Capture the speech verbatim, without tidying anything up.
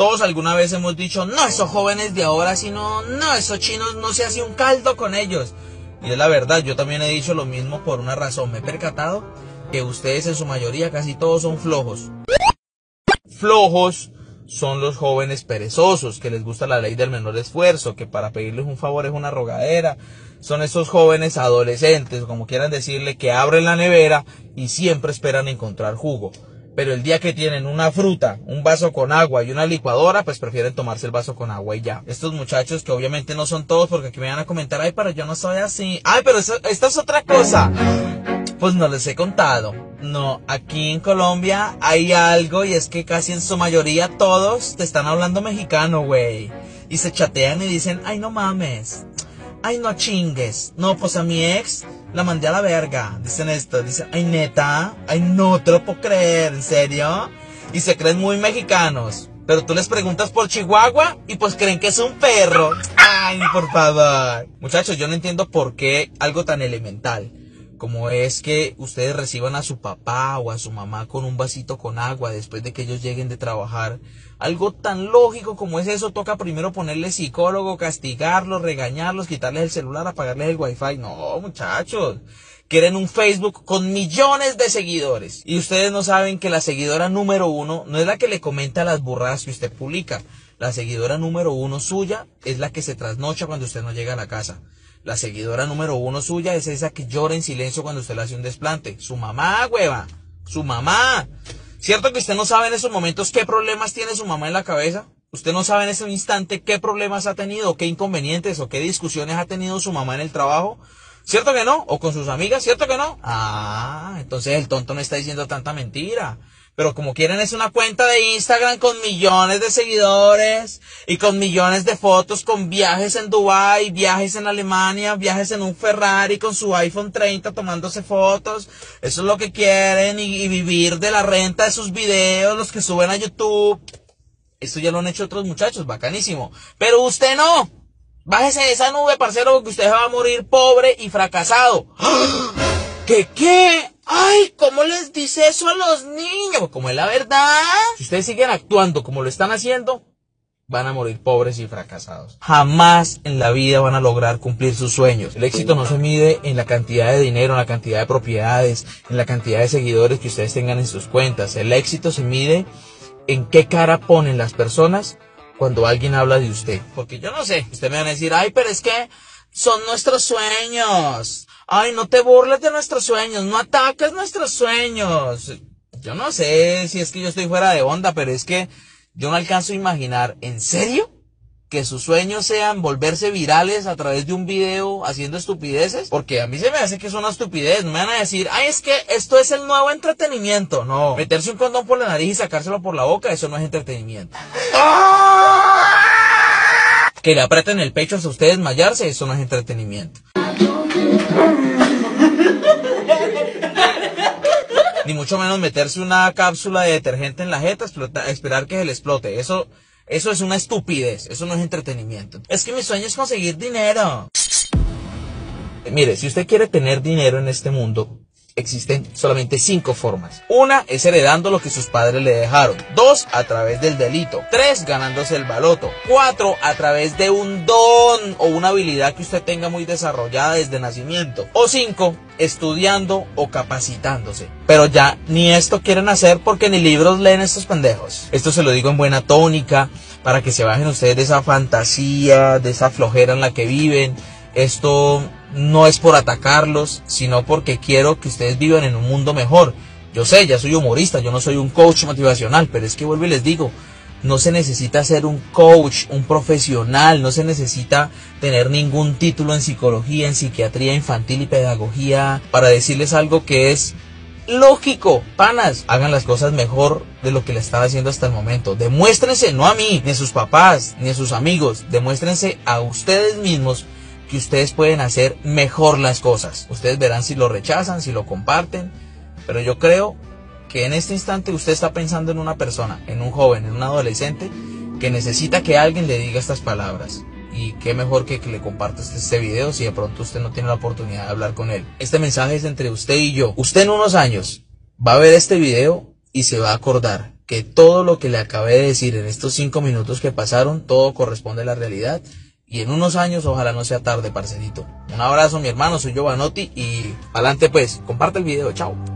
Todos alguna vez hemos dicho, no, esos jóvenes de ahora, sino, no, esos chinos no se hace un caldo con ellos. Y es la verdad, yo también he dicho lo mismo por una razón. Me he percatado que ustedes en su mayoría casi todos son flojos. Flojos son los jóvenes perezosos, que les gusta la ley del menor esfuerzo, que para pedirles un favor es una rogadera. Son esos jóvenes adolescentes, como quieran decirle, que abren la nevera y siempre esperan encontrar jugo. Pero el día que tienen una fruta, un vaso con agua y una licuadora, pues prefieren tomarse el vaso con agua y ya. Estos muchachos, que obviamente no son todos, porque aquí me van a comentar, ay, pero yo no soy así. Ay, pero eso, esta es otra cosa. Pues no les he contado. No, aquí en Colombia hay algo, y es que casi en su mayoría todos te están hablando mexicano, güey. Y se chatean y dicen, ay, no mames. Ay, no chingues. No, pues a mi ex la mandé a la verga. Dicen esto, dicen, ay, neta, ay, no te lo puedo creer, ¿en serio? Y se creen muy mexicanos. Pero tú les preguntas por Chihuahua y pues creen que es un perro. Ay, por favor. Muchachos, yo no entiendo por qué algo tan elemental como es que ustedes reciban a su papá o a su mamá con un vasito con agua después de que ellos lleguen de trabajar. Algo tan lógico como es eso, toca primero ponerles psicólogo, castigarlos, regañarlos, quitarles el celular, apagarles el wifi. No, muchachos. Quieren un Facebook con millones de seguidores. Y ustedes no saben que la seguidora número uno no es la que le comenta las burradas que usted publica. La seguidora número uno suya es la que se trasnocha cuando usted no llega a la casa. La seguidora número uno suya es esa que llora en silencio cuando usted le hace un desplante. Su mamá, hueva. Su mamá. ¿Cierto que usted no sabe en esos momentos qué problemas tiene su mamá en la cabeza? Usted no sabe en ese instante qué problemas ha tenido, qué inconvenientes o qué discusiones ha tenido su mamá en el trabajo. ¿Cierto que no? ¿O con sus amigas? ¿Cierto que no? Ah, entonces el tonto no está diciendo tanta mentira. Pero como quieren es una cuenta de Instagram con millones de seguidores y con millones de fotos, con viajes en Dubái, viajes en Alemania, viajes en un Ferrari con su iPhone treinta tomándose fotos. Eso es lo que quieren, y, y vivir de la renta de sus videos, los que suben a YouTube. Esto ya lo han hecho otros muchachos, bacanísimo. Pero usted no. Bájese de esa nube, parcero, porque usted va a morir pobre y fracasado. ¿Qué qué? Ay, ¿cómo les dice eso a los niños? Como es la verdad. Si ustedes siguen actuando como lo están haciendo, van a morir pobres y fracasados. Jamás en la vida van a lograr cumplir sus sueños. El éxito no se mide en la cantidad de dinero, en la cantidad de propiedades, en la cantidad de seguidores que ustedes tengan en sus cuentas. El éxito se mide en qué cara ponen las personas cuando alguien habla de usted. Porque yo no sé, ustedes me van a decir, ay, pero es que son nuestros sueños. Ay, no te burles de nuestros sueños, no ataques nuestros sueños. Yo no sé si es que yo estoy fuera de onda, pero es que yo no alcanzo a imaginar, ¿en serio? Que sus sueños sean volverse virales a través de un video haciendo estupideces. Porque a mí se me hace que es una estupidez. No me van a decir, ay, es que esto es el nuevo entretenimiento. No, meterse un condón por la nariz y sacárselo por la boca, eso no es entretenimiento. Que le aprieten el pecho hasta usted desmayarse, eso no es entretenimiento. Ni mucho menos meterse una cápsula de detergente en la jeta, explota, esperar que se le explote. Eso, eso es una estupidez, eso no es entretenimiento. Es que mi sueño es conseguir dinero. Mire, si usted quiere tener dinero en este mundo, existen solamente cinco formas. Una es heredando lo que sus padres le dejaron. Dos, a través del delito. Tres, ganándose el baloto. Cuatro, a través de un don o una habilidad que usted tenga muy desarrollada desde nacimiento. O cinco, estudiando o capacitándose. Pero ya ni esto quieren hacer porque ni libros leen estos pendejos. Esto se lo digo en buena tónica, para que se bajen ustedes de esa fantasía, de esa flojera en la que viven. Esto no es por atacarlos, sino porque quiero que ustedes vivan en un mundo mejor. Yo sé, ya soy humorista, yo no soy un coach motivacional, pero es que vuelvo y les digo, no se necesita ser un coach, un profesional, no se necesita tener ningún título en psicología, en psiquiatría infantil y pedagogía para decirles algo que es lógico. Panas, hagan las cosas mejor de lo que le están haciendo hasta el momento. Demuéstrense, no a mí, ni a sus papás, ni a sus amigos, demuéstrense a ustedes mismos que ustedes pueden hacer mejor las cosas. Ustedes verán si lo rechazan, si lo comparten, pero yo creo que en este instante usted está pensando en una persona, en un joven, en un adolescente que necesita que alguien le diga estas palabras. Y qué mejor que, que le compartas este video si de pronto usted no tiene la oportunidad de hablar con él. Este mensaje es entre usted y yo. Usted en unos años va a ver este video y se va a acordar que que todo lo que le acabé de decir en estos cinco minutos que pasaron, todo corresponde a la realidad. Y en unos años, ojalá no sea tarde, parcerito. Un abrazo, mi hermano, soy Giovanotti y adelante pues, comparte el video, chao.